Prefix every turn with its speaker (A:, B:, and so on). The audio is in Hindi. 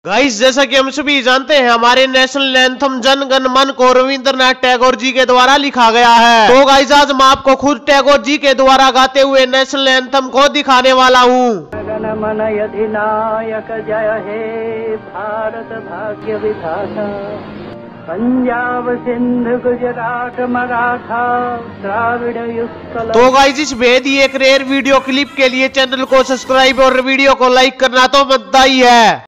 A: गाइस, जैसा कि हम सभी जानते हैं, हमारे नेशनल एंथम जन गण मन को रविंद्रनाथ टैगोर जी के द्वारा लिखा गया है। तो गाइस, आज मैं आपको खुद टैगोर जी के द्वारा गाते हुए नेशनल एंथम को दिखाने वाला हूँ।
B: गण मन अधिनायक जय हे भारत भाग्य विधाता, पंजाब सिंध गुजरात मराठा द्राविड़ उत्कल।
A: तो गाइस, इस बेहद ही एक रेयर वीडियो क्लिप के लिए चैनल को सब्सक्राइब और वीडियो को लाइक करना तो मत ही है।